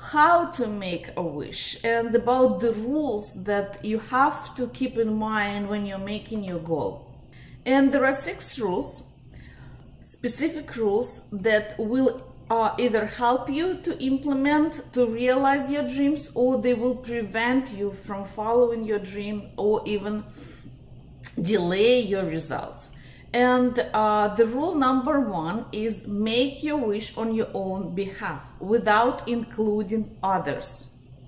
how to make a wish and about the rules that you have to keep in mind when you're making your goal. And there are 6 rules, specific rules that will either help you to implement, to realize your dreams, or they will prevent you from following your dream or even delay your results. And the rule number 1 is make your wish on your own behalf without including others.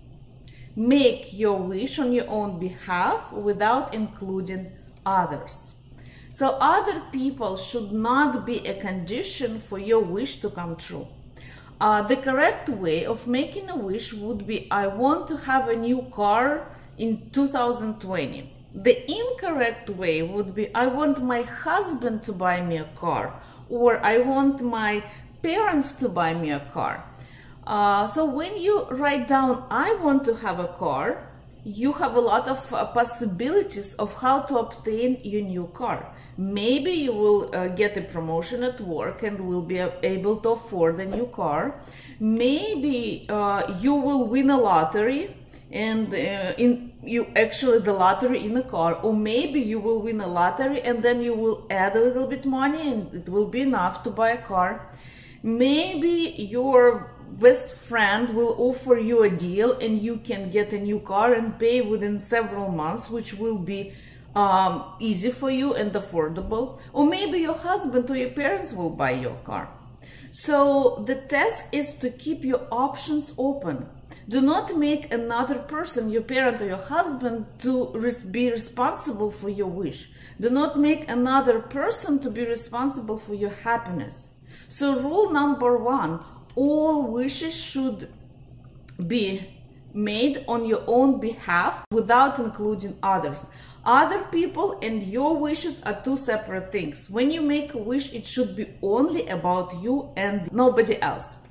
Make your wish on your own behalf without including others. So other people should not be a condition for your wish to come true. The correct way of making a wish would be, I want to have a new car in 2020. The incorrect way would be, I want my husband to buy me a car, or I want my parents to buy me a car. So when you write down, I want to have a car, you have a lot of possibilities of how to obtain your new car. Maybe you will get a promotion at work and will be able to afford a new car. Maybe you will win a lottery and the lottery in a car, or maybe you will win a lottery and then you will add a little bit money and it will be enough to buy a car. Maybe your best friend will offer you a deal and you can get a new car and pay within several months, which will be easy for you and affordable. Or maybe your husband or your parents will buy your car. So the task is to keep your options open. Do not make another person, your parent or your husband, to be responsible for your wish. Do not make another person to be responsible for your happiness. So rule number 1, all wishes should be made on your own behalf without including others. Other people and your wishes are 2 separate things. When you make a wish, it should be only about you and nobody else.